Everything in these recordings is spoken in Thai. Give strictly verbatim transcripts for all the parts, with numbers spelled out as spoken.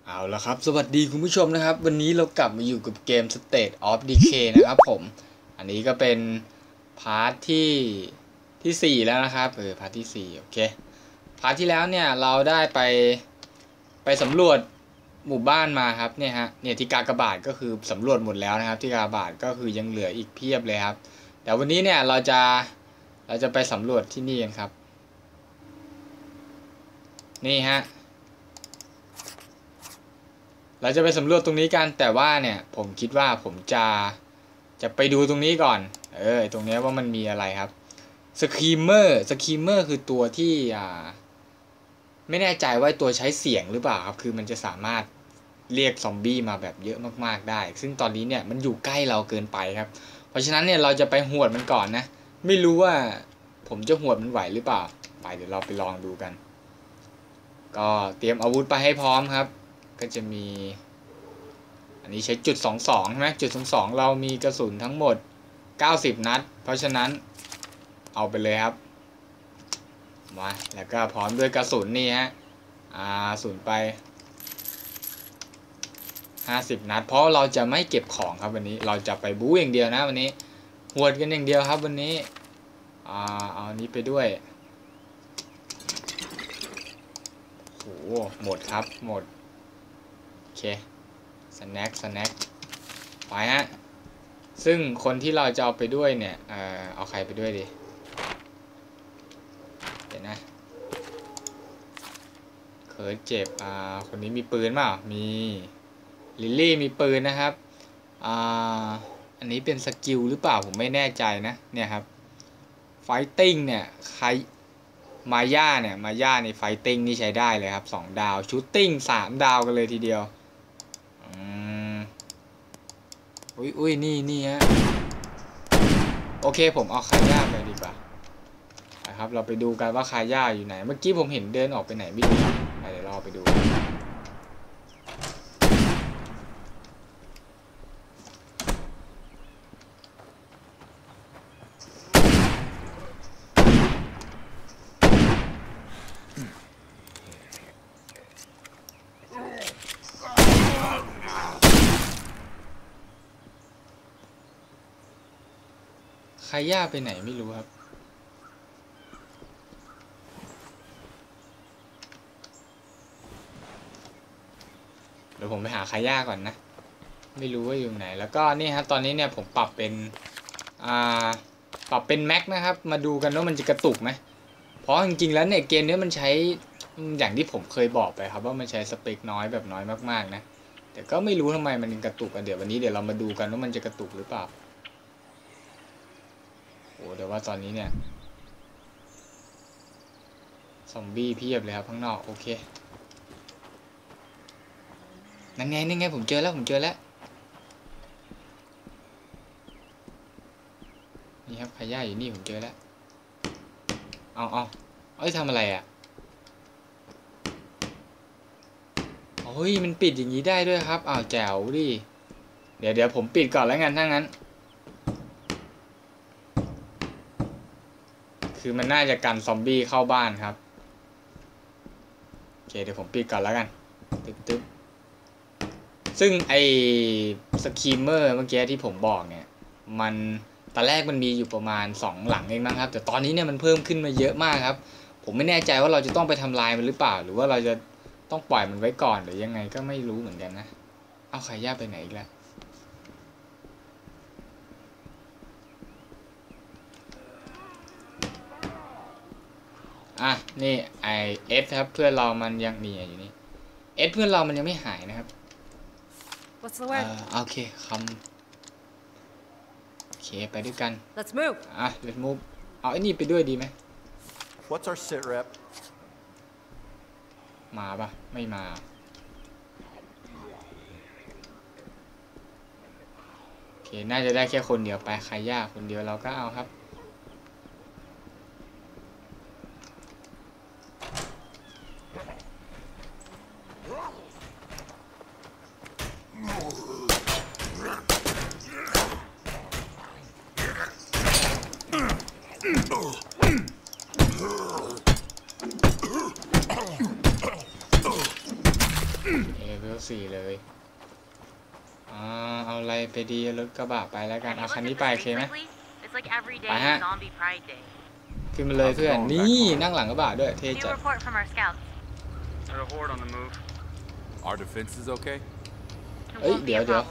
เอาละครับสวัสดีคุณผู้ชมนะครับวันนี้เรากลับมาอยู่กับเกม State of Decay นะครับผมอันนี้ก็เป็นพาร์ทที่ที่สี่แล้วนะครับเออพาร์ทที่สี่โอเคพาร์ทที่แล้วเนี่ยเราได้ไปไปสำรวจหมู่บ้านมาครับเนี่ยฮะเนี่ยที่กากบาทก็คือสำรวจหมดแล้วนะครับที่กากบาทก็คือยังเหลืออีกเพียบเลยครับแต่วันนี้เนี่ยเราจะเราจะไปสำรวจที่นี่กันครับนี่ฮะเราจะไปสำรวจตรงนี้กันแต่ว่าเนี่ยผมคิดว่าผมจะจะไปดูตรงนี้ก่อนเออตรงนี้ว่ามันมีอะไรครับสครีมเมอร์สครีมเมอร์คือตัวที่อ่าไม่แน่ใจว่าตัวใช้เสียงหรือเปล่าครับคือมันจะสามารถเรียกซอมบี้มาแบบเยอะมากๆได้ซึ่งตอนนี้เนี่ยมันอยู่ใกล้เราเกินไปครับเพราะฉะนั้นเนี่ยเราจะไปหวดมันก่อนนะไม่รู้ว่าผมจะหวดมันไหวหรือเปล่าไปเดี๋ยวเราไปลองดูกันก็เตรียมอาวุธไปให้พร้อมครับก็จะมีอันนี้ใช้จุดสองสองใช่ไหมจุดสองสองเรามีกระสุนทั้งหมดเก้าสิบนัดเพราะฉะนั้นเอาไปเลยครับมาแล้วก็พร้อมด้วยกระสุนนี่ฮะอ่ากระสุนไปห้าสิบนัดเพราะเราจะไม่เก็บของครับวันนี้เราจะไปบู๊อย่างเดียวนะวันนี้หวดกันอย่างเดียวครับวันนี้อ่าเอาอันนี้ไปด้วยโอ้โหหมดครับหมดโอเคสแน็คสแน็คไปฮะซึ่งคนที่เราจะเอาไปด้วยเนี่ยเอ่อเอาใครไปด้วยดีเดี๋ยวนะเคิร์ดเจ็บอ่าคนนี้มีปืนเปล่ามีลิลลี่มีปืนนะครับอ่าอันนี้เป็นสกิลหรือเปล่าผมไม่แน่ใจนะเนี่ยครับไฟติ้งเนี่ยใครมาย่าเนี่ยมาย่าในไฟติ้งนี่ใช้ได้เลยครับสองดาวชูตติ้งสามดาวกันเลยทีเดียวอุ้ยอุ้ยนี่นี่ฮะโอเคผมเอาคาย่าไปดีกว่านะครับเราไปดูกันว่าคาย่าอยู่ไหนเมื่อกี้ผมเห็นเดินออกไปไหนไม่รู้ไปเดี๋ยวเราไปดูคาย่าไปไหนไม่รู้ครับเดี๋ยวผมไปหาคาย่าก่อนนะไม่รู้ว่าอยู่ไหนแล้วก็นี่ฮะตอนนี้เนี่ยผมปรับเป็นอ่าปรับเป็นแม็กนะครับมาดูกันว่ามันจะกระตุกไหมเพราะจริงๆแล้วเนี่ยเกมนี้มันใช้อย่างที่ผมเคยบอกไปครับว่ามันใช้สเปคน้อยแบบน้อยมากๆนะแต่ก็ไม่รู้ทำไมมันกระตุกกันเดี๋ยววันนี้เดี๋ยวเรามาดูกันว่ามันจะกระตุกหรือเปล่าโอ้เดี๋ยวว่าตอนนี้เนี่ยซอมบี้เพียบเลยครับข้างนอกโอเคนั่นไงนั่นไงผมเจอแล้วผมเจอแล้วนี่ครับขย่าอยู่นี่ผมเจอแล้วเอาเอาเอ้ยทำอะไรอ่ะเฮ้ยมันปิดอย่างนี้ได้ด้วยครับอ้าวแจ๋วดิเดี๋ยวเดี๋ยวผมปิดก่อนแล้วกันถ้างั้นคือมันน่าจะกันซอมบี้เข้าบ้านครับโอเคเดี๋ยวผมปิดก่อนแล้วกันตึ๊บตึ๊บซึ่งไอ้สครีมเมอร์เมื่อกี้ที่ผมบอกเนี่ยมันตอนแรกมันมีอยู่ประมาณสองหลังเองนะครับแต่ตอนนี้เนี่ยมันเพิ่มขึ้นมาเยอะมากครับผมไม่แน่ใจว่าเราจะต้องไปทำลายมันหรือเปล่าหรือว่าเราจะต้องปล่อยมันไว้ก่อนหรือยังไงก็ไม่รู้เหมือนกันนะเอาขายาไปไหนอีกแล้วอ่ะนี่ไอเอสครับเพื่อนเรามันยังมีอยู่นี่เอสเพื่อนเรามันยังไม่หายนะครับโอเคคำโอเคไปด้วยกัน Let's move อ่ะ let's move เอาไอ้นี่ไปด้วยดีไหม What's our sit rep มาปะไม่มาโอเคน่าจะได้แค่คนเดียวไปใครยากคนเดียวเราก็เอาครับวลสี่เลยอ่าเอาอะไรไปดีรถกระบะไปแล้วกันเอาคันนี้ไปโอเคไหมไปฮะขึ้นมาเลยเพื่อนนี่นั่งหลังกระบะด้วยเท่จัด Our defense is okay? เอ้ยเดี๋ยวเดี๋ยว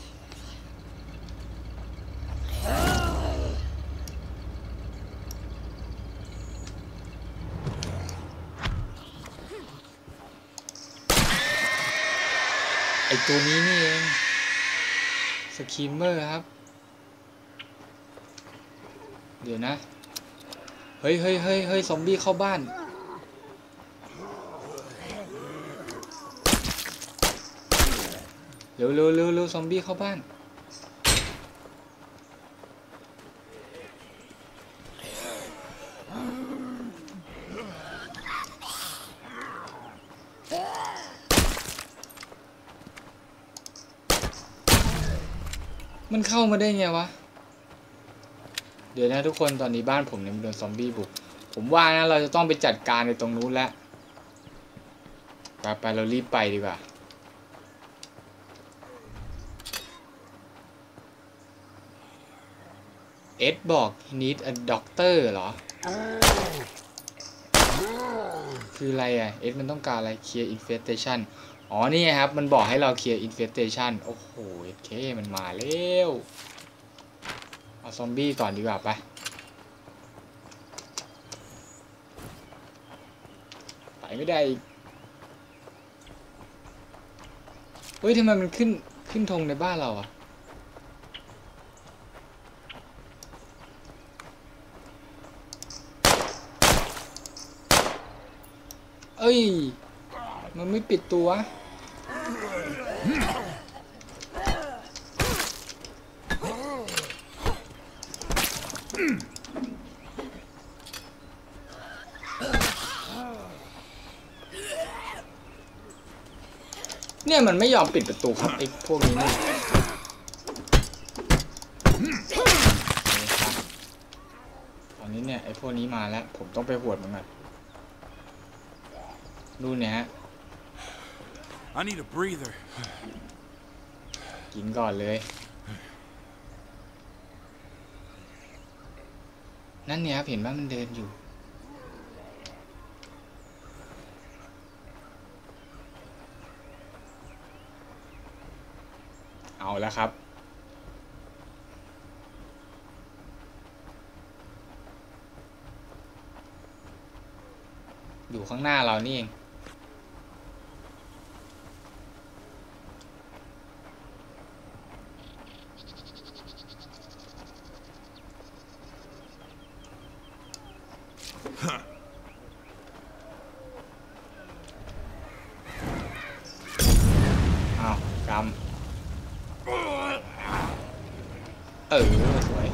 ไอตัวนี้นี่เองสคีมเมอร์ครับเดี๋ยวนะเฮ้ยเฮ้ยเฮ้ยเฮ้ยซอมบี้เข้าบ้านเร็วเร็วเร็วเร็วซอมบี้เข้าบ้านมันเข้ามาได้ไงวะเดี๋ยวนะทุกคนตอนนี้บ้านผมเนี่ยมันโดนซอมบี้บุกผมว่านะเราจะต้องไปจัดการในตรงนู้นแล้วไปไปเรารีบไปดีกว่าเอ็ดบอก he need a doctor เหรอคืออะไรอ่ะเอ็ดมันต้องการอะไร clear infestation อ๋อนี่ครับมันบอกให้เรา clear infestation โอ้โหโอเคมันมาแล้วเอาซอมบี้ก่อนดีกว่าไปไปไม่ได้เฮ้ยทำไมมันขึ้นขึ้นธงในบ้านเราอ่ะเอ้ยมันไม่ปิดตัวเนี่ยมันไม่ยอมปิดประตูครับไอ้พวกนี้นี่ตอนนี้เนี่ยไอ้พวกนี้มาแล้วผมต้องไปหวดมันก่อนดูเนี่ยฮะ I need a breather. กินก่อนเลยนั่นเนี่ยครับเห็นว่ามันเดินอยู่เอาแล้วครับอยู่ข้างหน้าเรานี่เองอ้าวกำเออสวย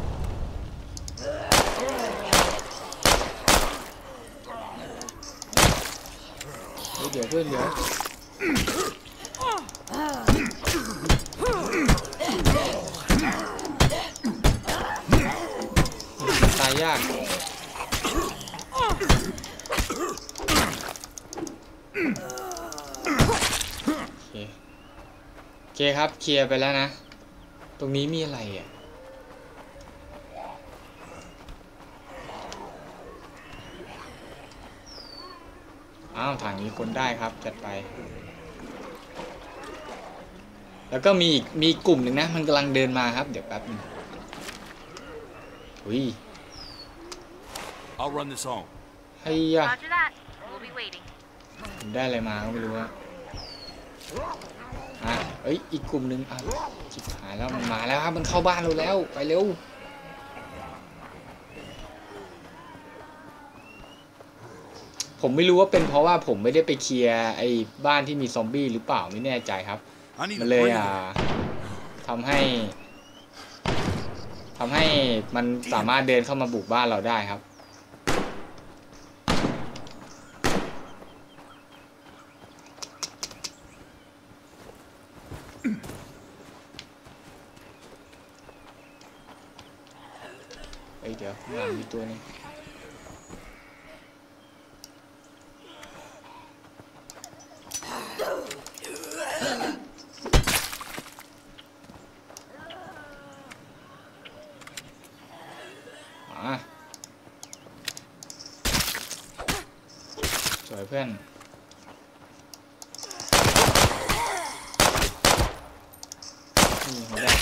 เดี๋ยวเพื่อนเดี๋ยวตายยากโอเคโอเคครับเคลียร์ไปแล้วนะตรงนี้มีอะไรอ่ะอ้าวทางนี้คนได้ครับจัดไปแล้วก็มีอีกมีกลุ่มหนึ่งนะมันกำลังเดินมาครับเดี๋ยวแป๊บนึงอุ้ย I'll run this home. ไอ้ยะผมได้อะไรมาก็ไม่รู้อะอ่ะเอ้ยอีกกลุ่มหนึ่งอ่ะจิบหายแล้วมันมาแล้วครับมันเข้าบ้านเราแล้วไปเร็วผมไม่รู้ว่าเป็นเพราะว่าผมไม่ได้ไปเคลียร์ไอ้บ้านที่มีซอมบี้หรือเปล่าไม่แน่ใจครับมันเลยอ่ะทำให้ทำให้มันสามารถเดินเข้ามาบุกบ้านเราได้ครับเอ้ยเดี๋ยวข้างหลังมีตัวนึงอ่ะสวยเพื่อนนี่หัวแดง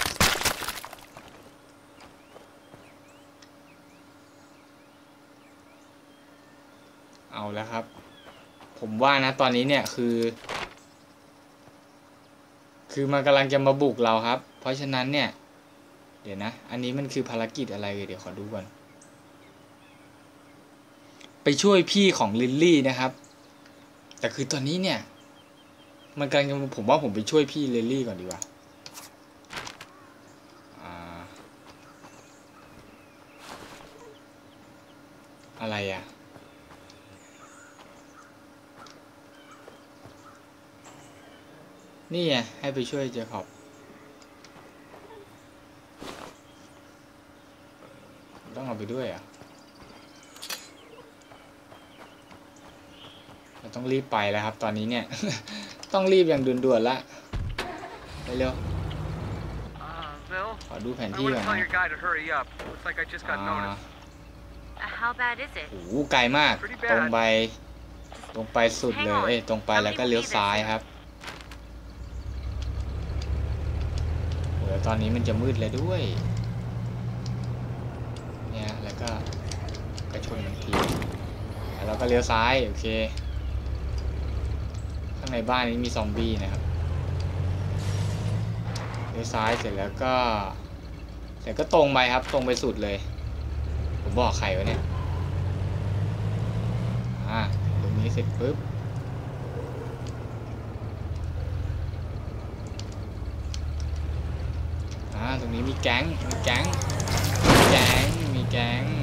เอาแล้วครับผมว่านะตอนนี้เนี่ยคือคือมันกำลังจะมาบุกเราครับเพราะฉะนั้นเนี่ยเดี๋ยวนะอันนี้มันคือภารกิจอะไรเดี๋ยวขอดูก่อนไปช่วยพี่ของลิลลี่นะครับแต่คือตอนนี้เนี่ยมันกำลังจะผมว่าผมไปช่วยพี่ลิลลี่ก่อนดีกว่าอ่าอะไรอ่ะนี่ไงให้ไปช่วยเจคอบต้องเอาไปด้วยอ่ะเราต้องรีบไปแล้วครับตอนนี้เนี่ย ต้องรีบอย่างด่วนๆละไปเร็วขอดูแผนที่ก่อนนะอ่าโอ้โหไกลมากตรงไปตรงไปสุดเลยเอ้ยตรงไปแล้วก็เลี้ยวซ้ายครับเดี๋ยวตอนนี้มันจะมืดเลยด้วยเนี่ยแล้วก็กระชนมันทีแล้วก็เลี้ยวซ้ายโอเคข้างในบ้านนี้มีซอมบี้นะครับเลี้ยวซ้ายเสร็จแล้วก็เสร็จก็ตรงไปครับตรงไปสุดเลยผมบอกใครวะเนี่ยอ่าตรงนี้เสร็จปุ๊บอ่าตรงนี้มีแก๊งมีแก๊งมีแก๊งมีแก๊ง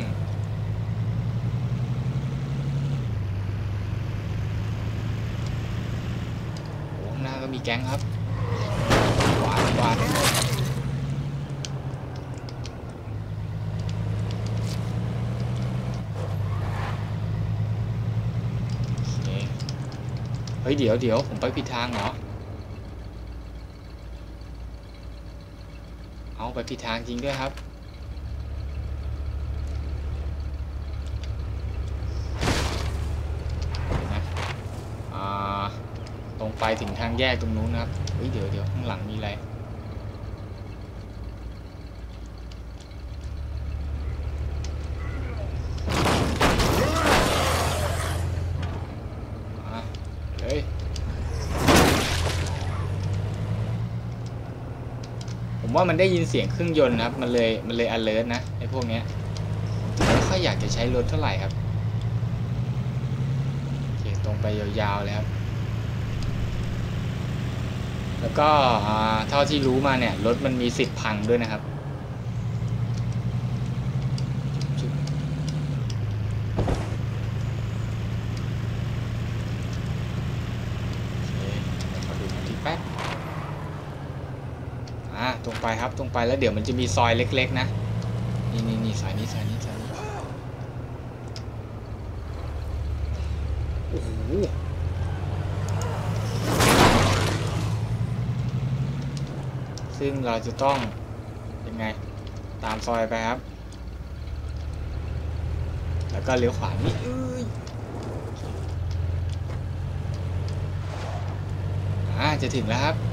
โอ้ข้างหน้าก็มีแก๊งครับกวาดกวาดเฮ้ยเดี๋ยวเดี๋ยวผมไปผิดทางเหรอเอาไปผิดทางจริงด้วยครับนะอ่าตรงไปถึงทางแยกตรงนู้นนะครับเฮ้ยเดี๋ยวเดี๋ยวข้างหลังมีอะไรผมว่ามันได้ยินเสียงเครื่องยนต์ครับมันเลยมันเลย alert นะไอ้พวกเนี้ยถึงไม่ค่อยอยากจะใช้รถเท่าไหร่ครับโอเคตรงไปยาวๆเลยครับแล้วก็เท่าที่รู้มาเนี่ยรถมันมีสิทธิ์พังด้วยนะครับโอเคขอดูหน่อยทีแป๊บอ่าตรงไปครับตรงไปแล้วเดี๋ยวมันจะมีซอยเล็กๆนะนี่นี่นี่ซอยนี้ซอยนี้ซอยนี้โอ้โหซึ่งเราจะต้องยังไงตามซอยไปครับแล้วก็เลี้ยวขวานี่เอ้ยอ่าจะถึงแล้วครับ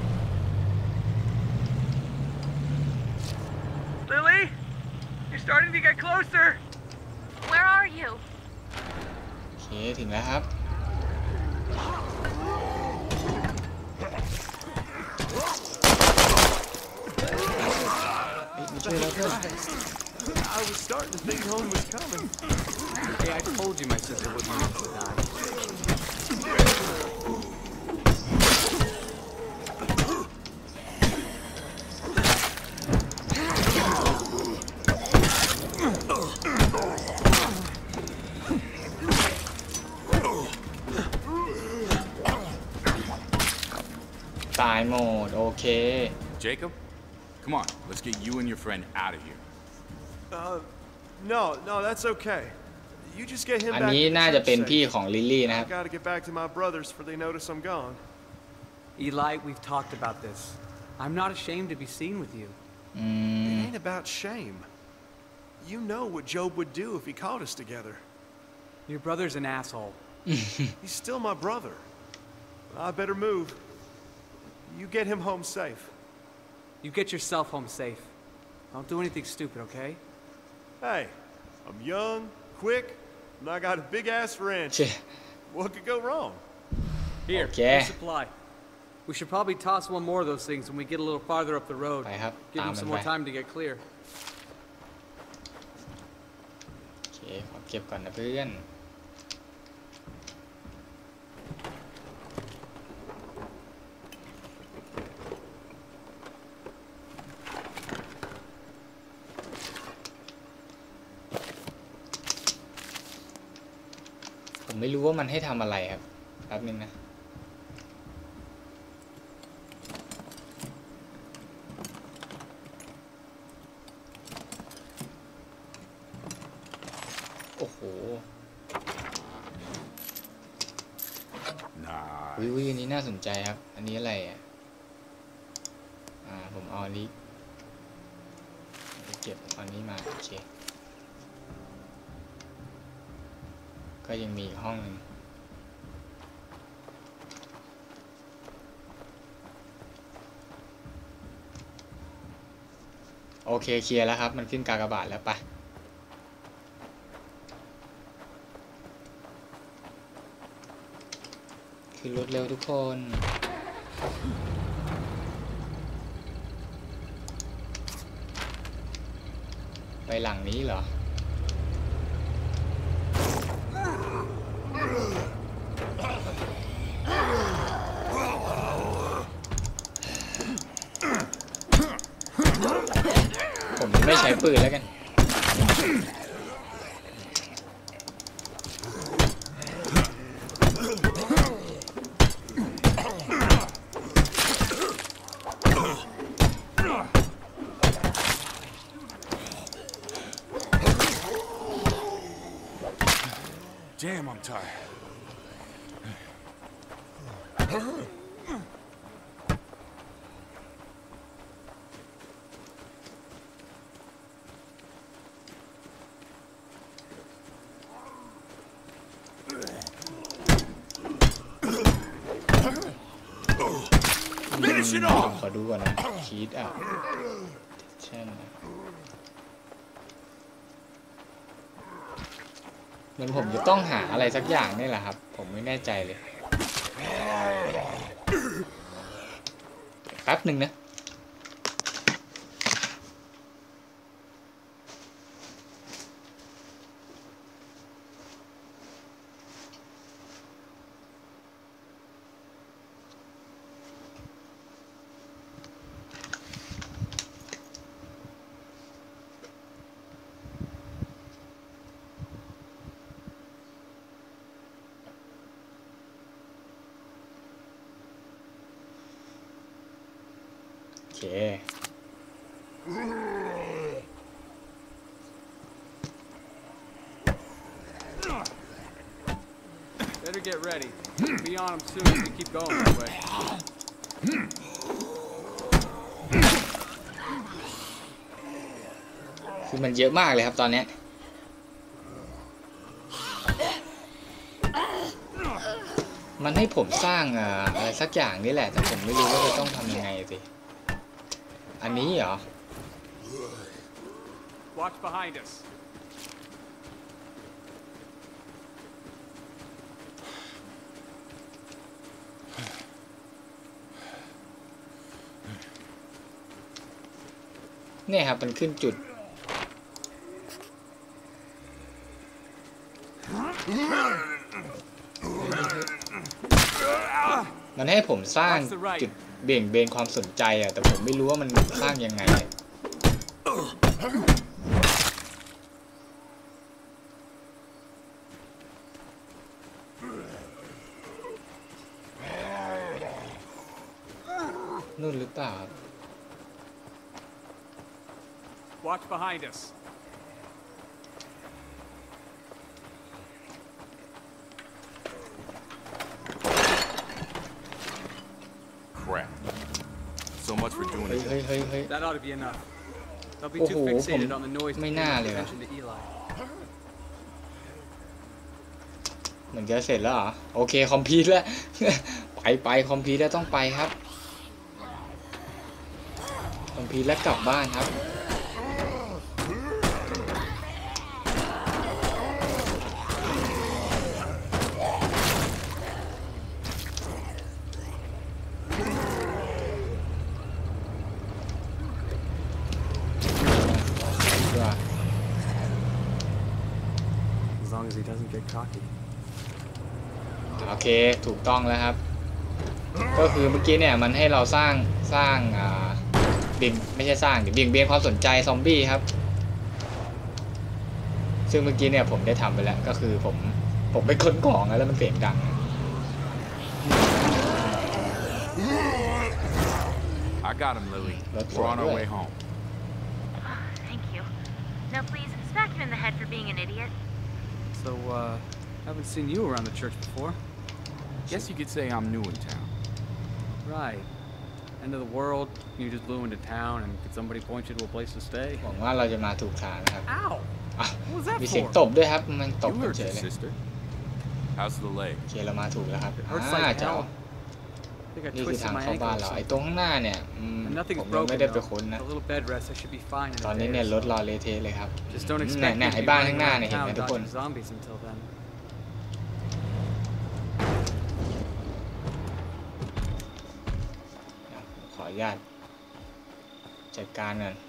Lily, you're starting to get closer. Where are you? โอเคถึงแล้วครับเฮ้ยมาช่วยเราเพื่อน I was starting to think home was coming. Hey, I told you my sister wouldn't want to die. ตายหมดโอเค Jacob, come on. Let's get you and your friend out of here. Uh, no, no, that's okay. You just get him อัน back นี้ to the น่าจะ church เป็น safe. พี่ของลิลลี่นะครับ I gotta get back to my brothers before they notice I'm gone. Eli, we've talked about this. I'm not ashamed to be seen with you. อืม It ain't about shame. You know what Job would do if he caught us together. Your brother's an asshole. He's still my brother. I better move. You get him home safe. You get yourself home safe. Don't do anything stupid, okay? Hey, I'm young, quick, and I got a big-ass โอ wrench. เค What could go wrong? Here, Okay. here's supply. We should probably toss one more of those things when we get a little farther up the road. ไปครับ Give ตาม him มัน some ไป more time to get clear. โอเคขอเก็บก่อนนะเพื่อนผมไม่รู้ว่ามันให้ทำอะไรครับแป๊บนึงนะโอ้โห Nah. วิวอันนี้น่าสนใจครับ อันนี้อะไรอ่ะอ่าผมเอาอันนี้เก็บเอาอันนี้มาโอเคก็ยังมีอีกห้องหนึ่งโอเคเคลียร์แล้วครับมันขึ้นกากบาทแล้วไปขึ้นรถเร็วทุกคนไปหลังนี้เหรอผมไม่ใช้ปืนแล้วกัน Damn, I'm tired. ขอดูก่อนนะชีตอ่ะใช่ไหมเหมือนผมจะต้องหาอะไรสักอย่างนี่แหละครับผมไม่แน่ใจเลยแป๊บหนึ่งนะโอเค Better get ready. Be on him soon if we keep going this way. คือมันเยอะมากเลยครับตอนนี้มันให้ผมสร้างอะไรสักอย่างนี่แหละแต่ผมไม่รู้ว่าจะต้องทำยังไงสิอันนี้เหรอ Watch behind us. เนี่ยครับมันขึ้นจุดมันให้ผมสร้างจุดเบี่ยงเบนความสนใจอ่ะแต่ผมไม่รู้ว่ามันสร้างยังไงนู่นหรือเปล่า Watch behind us. crap. So much for doing เฮ้ย it. เฮ้ยเฮ้ยเฮ้ย That ought to be enough. Don't be Oh, too fixated ผม on the noise to ไม่ pay น่า much เลยว่ะ attention to Eli. เหมือนจะเสร็จแล้วเหรอโอเคคอมพิวต์แล้ว ไปไปคอมพิวต์แล้วต้องไปครับคอมพิวต์แล้วกลับบ้านครับ As long as he doesn't get cocky. โอเคถูกต้องแล้วครับก็คือเมื่อกี้เนี่ยมันให้เราสร้างสร้างอ่าบิงไม่ใช่สร้างดิเบี่ยงเบนความสนใจซอมบี้ครับซึ่งเมื่อกี้เนี่ยผมได้ทำไปแล้วก็คือผมผมไปค้นของแล้วมันเสียงดัง I got him, Lily. That's We're on our right. way home. Thank you. Now please, smack him in the head for being an idiot. So, uh, haven't seen you around the church before. Guess you could say I'm new in town. Right. End of the world, you just blew into town, and could somebody point you to a place to stay? หวังว่าเราจะมาถูกทางนะครับ Ow! อ่ะ What was that มีเสียง for? ตบด้วยครับมันตบ You กัน heard เฉย your เลย sister. How's the leg? โอเคเรามาถูกแล้วครับ It hurts อ่า like เจ้า hell. I think I นี่คือ twisted ทาง my เข้า ankle บ้าน or เราไอ้ something. ตรงข้างหน้าเนี่ยอืม And ผม nothing's ยัง broken ไม่ได้ไป though. ค้นนะ A little bed rest, I should be fine in ตอน a นี้ day เนี่ย or รถ so. รอเละเทะเลยครับ Just don't เนี่ย expect เนี่ me ย to ไอ้ be บ้าน running ข้างหน้า around เนี่ยเห็นไหม town ทุกคน dodging zombies until then. ขออนุญาตจัดการกัน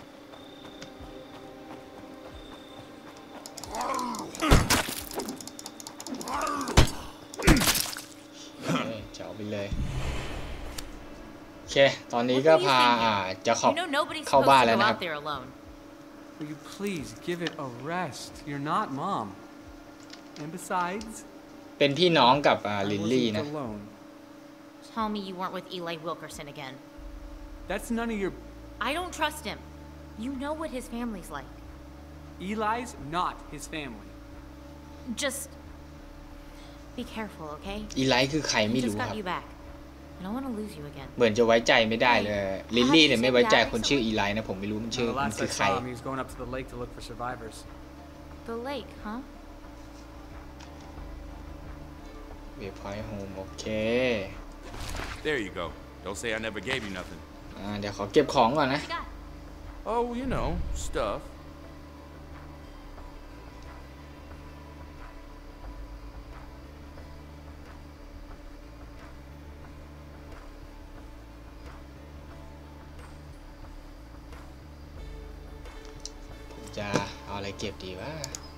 เจ๋อไปเลยโอเคตอนนี้ก็พาอ่าจะขอบ You know nobody's เข้า supposed บ้าน to แล้ว go นะครับ out there alone. Will you please give it a rest? You're not mom. And besides, เป็นพี่น้องกับอ่า I ลิลลี่ wasn't นะ alone. Tell me you weren't with Eli Wilkerson again. That's none of your... I don't trust him. You know what his family's like. Eli's not his family. Just be careful, okay? อีไลท์คือใคร He ไม่ just รู้ค got รับ you back. I don't want to lose you again. เหมือนจะไว้ใจไม่ได้เลยลิลลี่เนี่ยไม่ไว้ใจคนชื่ออีไลท์นะผมไม่รู้มันชื่อ The มัน last คื I อใคร saw him, he was going up to the lake to look for survivors. The lake, huh? เวพอยต์โฮมโอเค There you go. Don't say I never gave you nothing. อ่าเดี๋ยวขอเก็บของก่อนนะ What you got? Oh, you know, stuff. ผมจะเอาอะไรเก็บดีวะ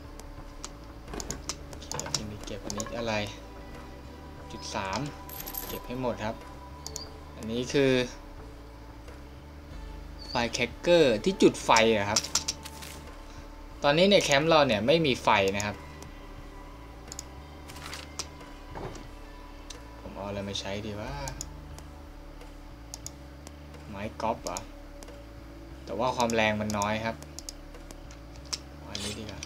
โอเคพี่มีเก็บอันนี้อะไรจุดสามเก็บให้หมดครับ อันนี้คือไฟแคคเกอร์ที่จุดไฟอะครับ ตอนนี้ในแคมป์เราเนี่ยไม่มีไฟนะครับ ผมเอาอะไรมาใช้ดีว่าไม้กอล์ฟเหรอแต่ว่าความแรงมันน้อยครับเอาอันนี้ดีกว่า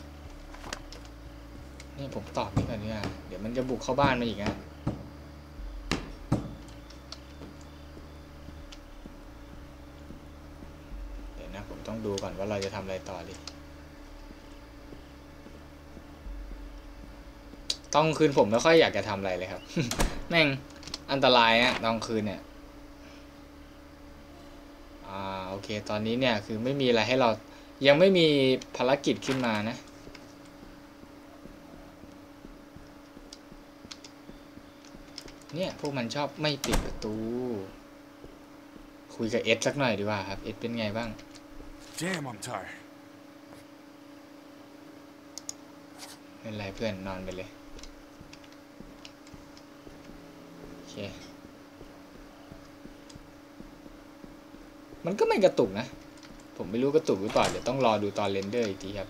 นี่ผมตอบนี่ก่อนเนี่ยเดี๋ยวมันจะบุกเข้าบ้านมาอีกนะเดี๋ยวนะผมต้องดูก่อนว่าเราจะทำอะไรต่อดีตอนคืนผมไม่ค่อยอยากจะทำอะไรเลยครับ แม่งอันตรายนะตอนคืนเนี่ยอ่าโอเคตอนนี้เนี่ยคือไม่มีอะไรให้เรายังไม่มีภารกิจขึ้นมานะเนี่ยพวกมันชอบไม่ปิดประตูคุยกับเอสสักหน่อยดีกว่าครับเอสเป็นไงบ้าง Damn, I'm tired. ไม่เป็นไรเพื่อนนอนไปเลยโอเคมันก็ไม่กระตุกนะผมไม่รู้กระตุกหรือเปล่าเดี๋ยวต้องรอดูตอนเรนเดอร์อีกทีครับ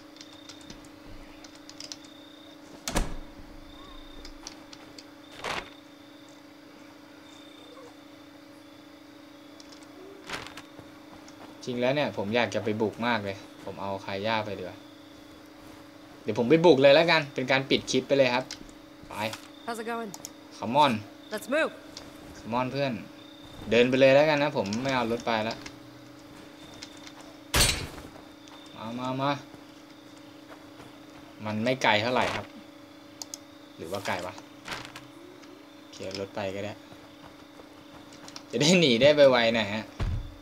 จริงแล้วเนี่ยผมอยากจะไปบุกมากเลยผมเอาคาย่าไปดีกว่าเดี๋ยวผมไปบุกเลยแล้วกันเป็นการปิดคลิปไปเลยครับไป How's it going? Come on Let's move. Come on เพื่อนเดินไปเลยแล้วกันนะผมไม่เอารถไปแล้วมามามามันไม่ไกลเท่าไหร่ครับหรือว่าไกลวะเขี่ยรถไปก็ได้จะได้หนีได้ไวๆหน่อยฮะ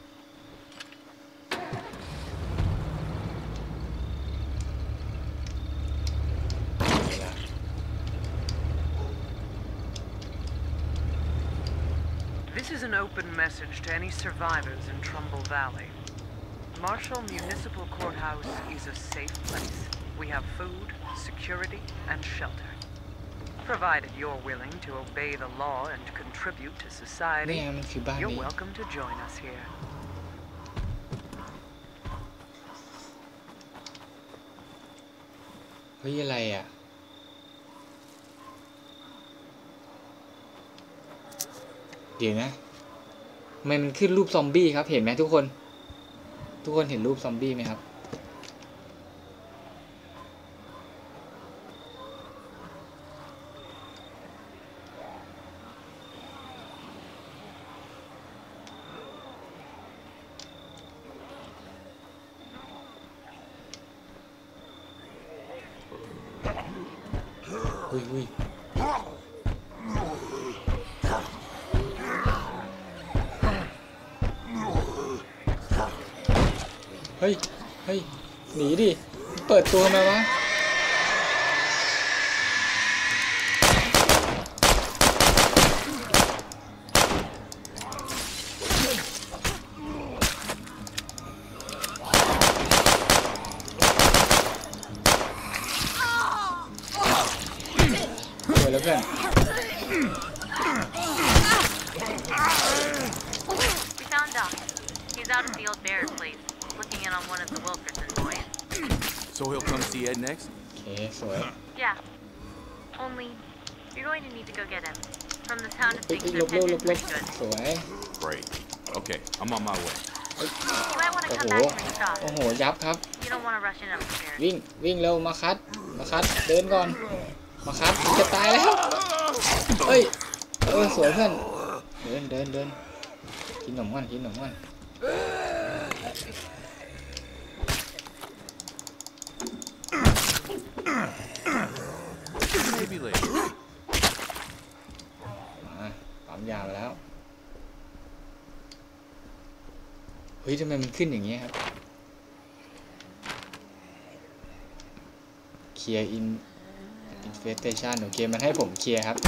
This is an open message to any survivors in Trumbull Valley. Marshall Municipal Courthouse is a safe place. We have food, security, and shelter. Provided you're willing to obey the law and contribute to society, you're welcome to join us here. เฮ้ยอะไรอ่ะเดี๋ยวนะทำไมมันขึ้นรูปซอมบี้ครับเห็นไหมทุกคนทุกคนเห็นรูปซอมบี้ไหมครับอุ้ยอุ้ยเฮ้ยเฮ้ยหนีดิเปิดตัวมาวะสวยแล้วเพื่อน We found Doc. He's out at the old Barrett place, looking in on one of the Wilkerson boys. So he'll come see Ed next? โอเคสวย Yeah. Only, you're going to need to go get him. From the sound of เฮ้ย things, หล they're บเร็วหล headed บเร็ว pretty good. สวย Great. Okay, I'm on my way. You might want to โอ้ come โห back and shot. โอ้โหยับครับ You don't want to rush in upstairs. วิ่งวิ่งเร็วมาคัดมาคัดเดินก่อนมาคัดจะตายแล้วเฮ้ยเออสวยเพื่อนเดินเดินเดินกินขนมก่อนกินขนมก่อน Maybe later. มาปั๊มยามาแล้วเฮ้ยทำไมมันขึ้นอย่างนี้ครับเคลียร์อินอินเฟสเตชันโอเคมันให้ผมเคลียร์ครับ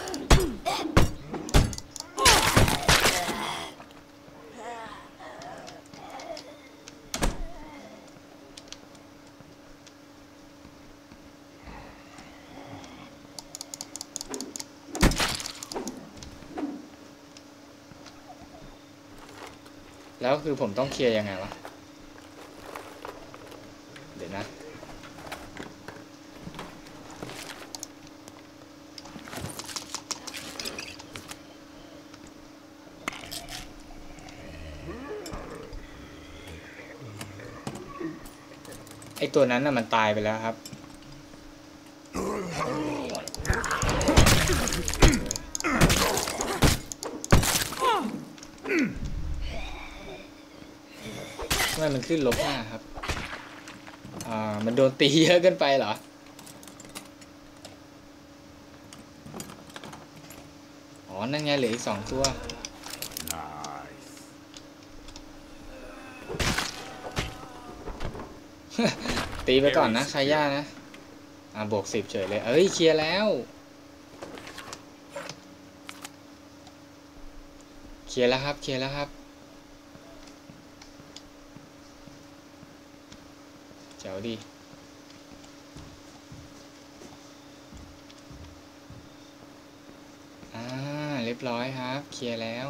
แล้วคือผมต้องเคลียร์ยังไงวะเดี๋ยวนะไอตัวนั้นน่ะมันตายไปแล้วครับทำไมมันขึ้นลบห้าครับอ่ามันโดนตีเยอะเกินไปเหรออ๋อนั่นไงเหลืออีกสองตัว Nice. ตีไปก่อนนะคาย่านะอ่าบวกสิบเฉยเลยเอ้ยเคลียร์แล้วเคลียร์แล้วครับเคลียร์แล้วครับเจ๋วดีอ่าเรียบร้อยครับเคลียร์แล้ว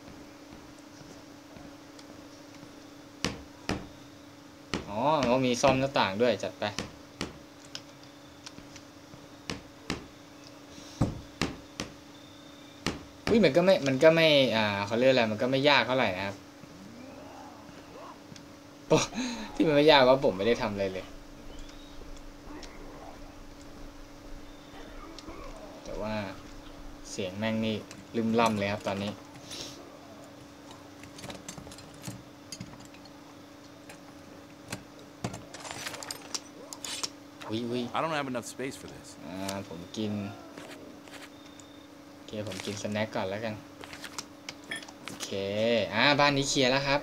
อ๋อเรามีซ่อมหน้าต่างด้วยจัดไปอุ้ยมันก็ไม่มันก็ไม่อ่าเขาเรียกอะไรมันก็ไม่ยากเท่าไหร่นะครับที่มันไม่ยากว่าผมไม่ได้ทำอะไรเลยแต่ว่าเสียงแม่งนี่ลืมล่ำเลยครับตอนนี้อุ้ยอุ้ย I don't have enough space for this. อ่าผมกินโอเคผมกินสแน็คก่อนแล้วกันโอเคอ่าบ้านนี้เคลียร์แล้วครับ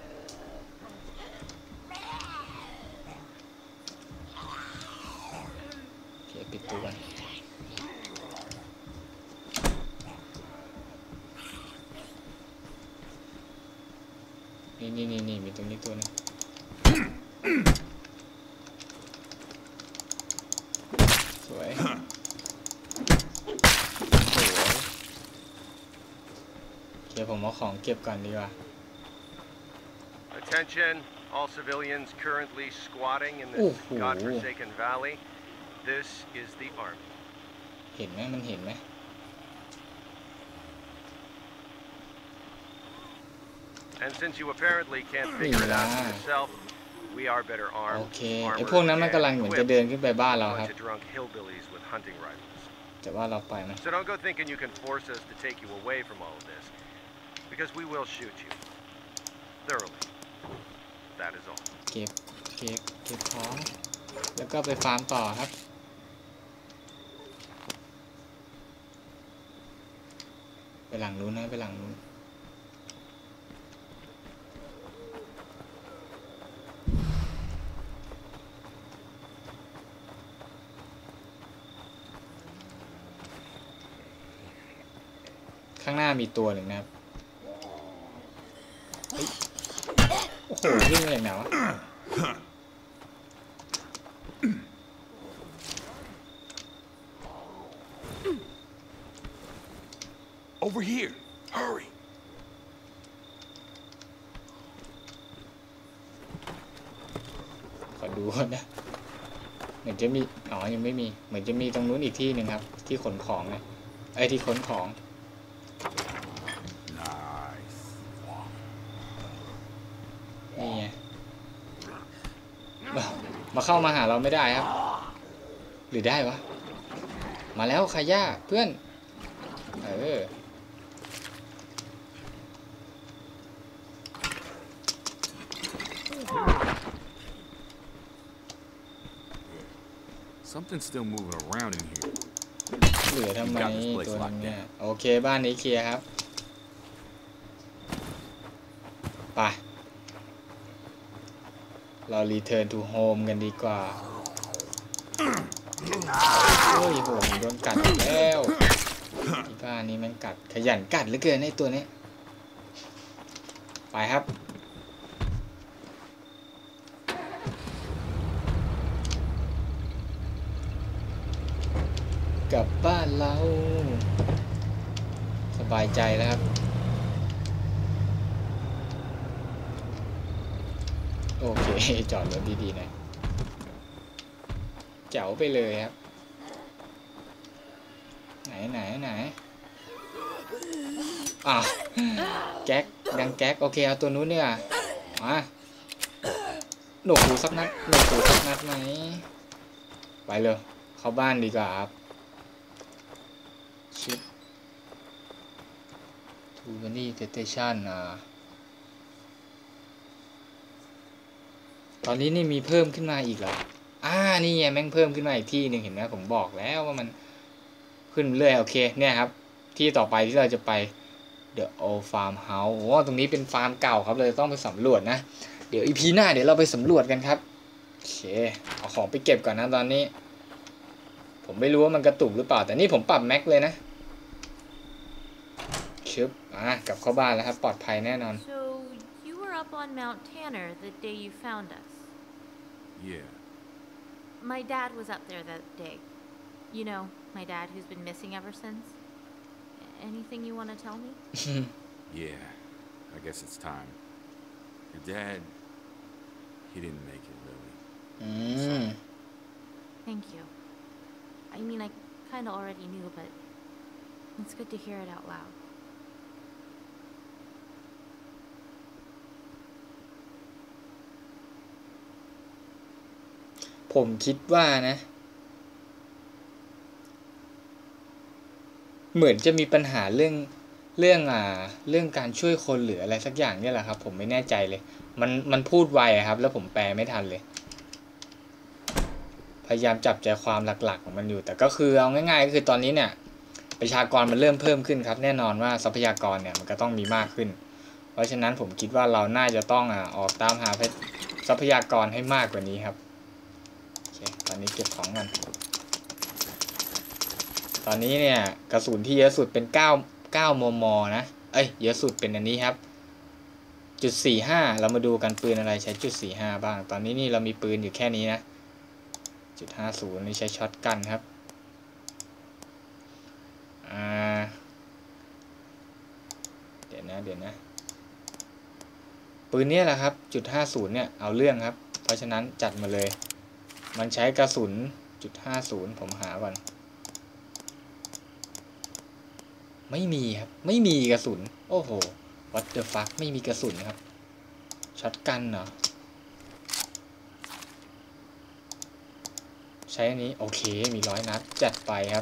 โอเคปิดตู้ก่อนนี่นี่นี่นี่มีตรงนี้ตัวนึงสวยสวยโอเคผมเอาของเก็บก่อนดีกว่า Attention, all civilians currently squatting in this Ooh. godforsaken valley. This is the army. เห็นไหมมันเห็นไหม And since you apparently can't figure it out for yourself, we are better โอ armed, เคไอพวกนั้นมันกำลังเหมือนจะเดินขึ้นไปบ้านเราครับ bunch of drunk hillbillies with hunting rifles. แต่ว่าเราไปมัน So don't go thinking you can force us to take you away from all of this, because we will shoot you thoroughly. That is all. เก็บเก็บเก็บของแล้วก็ไปฟาร์มต่อครับไปหลังนู้นนะไปหลังนู้นข้างหน้ามีตัวหนึ่งนะครับเฮ้ยโอ้โหวิ่งมาอย่างไหนวะ Over here. Hurry. ขอดูก่อนนะเหมือนจะมีอ๋อยังไม่มีเหมือนจะมีตรงนู้นอีกที่หนึ่งครับที่ขนของนะไอ้ที่ขนของ Nice. นี่ไงมามาเข้ามาหาเราไม่ได้ครับหรือได้วะมาแล้วคาย่าเพื่อนเออ Something's still moving around in here. เหลือทำไมตัวนึงเนี่ยโอเคบ้านนี้เคลียร์ครับไปเรา return to home กันดีกว่าโอ้ยโหผมโดนกัดอีกแล้วที่บ้านนี้มันกัดขยันกัดเหลือเกินไอ้ตัวนี้ไปครับกลับบ้านเราสบายใจแล้วครับโอเคจอดรถดีๆหน่อยเจ๋วไปเลยครับไหนไหนไหนอ่ะแก๊กดังแก๊กโอเคเอาตัวนู้นเนี่ยมาหนวกหูสักนัดหนวกหูสักนัดไหมไปเลยเข้าบ้านดีกว่าครับชิปทูบันนี่สเตชันอ่ะตอนนี้นี่มีเพิ่มขึ้นมาอีกเหรออ่านี่ไงแม่งเพิ่มขึ้นมาอีกที่หนึ่งเห็นไหมผมบอกแล้วว่ามันขึ้นเรื่อยโอเคเนี่ยครับที่ต่อไปที่เราจะไป The Old Farm House โอ้ตรงนี้เป็นฟาร์มเก่าครับเลยต้องไปสำรวจนะเดี๋ยวอีพีหน้าเดี๋ยวเราไปสำรวจกันครับโอเคเอาของไปเก็บก่อนนะตอนนี้ผมไม่รู้ว่ามันกระตุกหรือเปล่าแต่นี่ผมปรับแม็กเลยนะชึบอ่ะกลับเข้าบ้านแล้วครับปลอดภัยแน่นอน So, you were up on Mount Tanner the day you found us. Yeah. My dad was up there that day. You know, my dad who's been missing ever since. Anything you want to tell me? Yeah. I guess it's time. Your dad, he didn't make it, really. อืม Thank you. I mean, I kind of already knew, but it's good to hear it out loud. ผมคิดว่านะเหมือนจะมีปัญหาเรื่องเรื่องอ่าเรื่องการช่วยคนหรืออะไรสักอย่างเนี่ยแหละครับผมไม่แน่ใจเลยมันมันพูดไวอะครับแล้วผมแปลไม่ทันเลยพพยายามจับใจความหลักๆของมันอยู่ แต่ก็คือเอาง่ายๆก็คือตอนนี้เนี่ยประชากรมันเริ่มเพิ่มขึ้นครับแน่นอนว่าทรัพยากรเนี่ยมันก็ต้องมีมากขึ้นเพราะฉะนั้นผมคิดว่าเราน่าจะต้องอ่ะออกตามหาทรัพยากรให้มากกว่านี้ครับโอเคตอนนี้เก็บของกันตอนนี้เนี่ยกระสุนที่เยอะสุดเป็น9 9มมนะเอ้ยเยอะสุดเป็นอันนี้ครับจุดสี่ห้าเรามาดูกันปืนอะไรใช้จุดสี่ห้าบ้างตอนนี้นี่เรามีปืนอยู่แค่นี้นะจุดห้าศูนย์นี่ใช้ช็อตกันครับอ่าเดี๋ยวนะเดี๋ยวนะปืนนี้แหละครับจุดห้าศูนย์เนี่ยเอาเรื่องครับเพราะฉะนั้นจัดมาเลยมันใช้กระสุนจุดห้าศูนย์ผมหาก่อนไม่มีครับไม่มีกระสุนโอ้โห what the fuck ไม่มีกระสุนครับช็อตกันเหรอใช้อันนี้โอเคมีร้อยนัดจัดไปครับ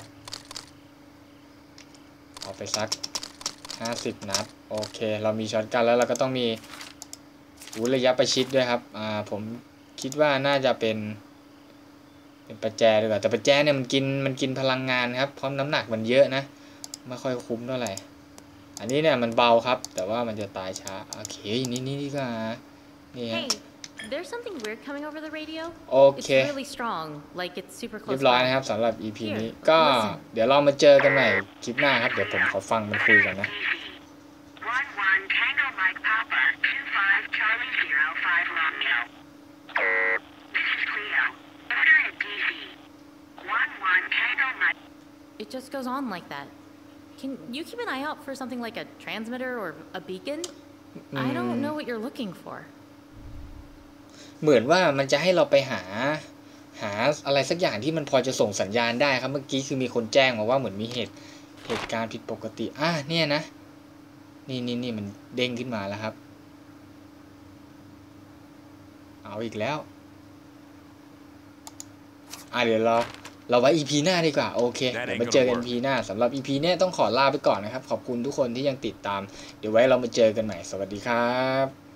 เอาไปสักห้าสิบนัดโอเคเรามีช็อตกันแล้วเราก็ต้องมีหูระยะประชิดด้วยครับอ่าผมคิดว่าน่าจะเป็นเป็นประแจดีกว่าแต่ประแจเนี่ยมันกินมันกินพลังงานครับเพราะน้ำหนักมันเยอะนะไม่ค่อยคุ้มเท่าไหร่อันนี้เนี่ยมันเบาครับแต่ว่ามันจะตายช้าโอเคนี่นี่ดีกว่านี่ Hey, there's something weird coming over the radio. โอเค It's really strong, like it's super เรีย close บร้อย by. นะครับสำหรับ อี พี Here, นี้ก็ listen. เดี๋ยวเรามาเจอกันใหม่คลิปหน้าครับเดี๋ยวผมขอฟังมันคุยกันนะ one one Tango Mike Papa two five Charlie Zero five Romeo. This is Cleo. Order at D Z. one one Tango Mike. It just goes on like that. Can you keep an eye out for something like a transmitter or a beacon? I don't know what you're looking for. เหมือนว่ามันจะให้เราไปหาหาอะไรสักอย่างที่มันพอจะส่งสัญญาณได้ครับเมื่อกี้คือมีคนแจ้งมาว่าเหมือนมีเหตุเหตุการณ์ผิดปกติอ่ะเนี่ยนะนี่นี่นี่มันเด้งขึ้นมาแล้วครับเอาอีกแล้วอ่ะเดี๋ยวเราเราไว้ อี พี หน้าดีกว่าโอเคเดี๋ยวมาเจอกัน อี พี หน้าสำหรับ อี พี เนี้ยต้องขอลาไปก่อนนะครับขอบคุณทุกคนที่ยังติดตามเดี๋ยวไว้เรามาเจอกันใหม่สวัสดีครับ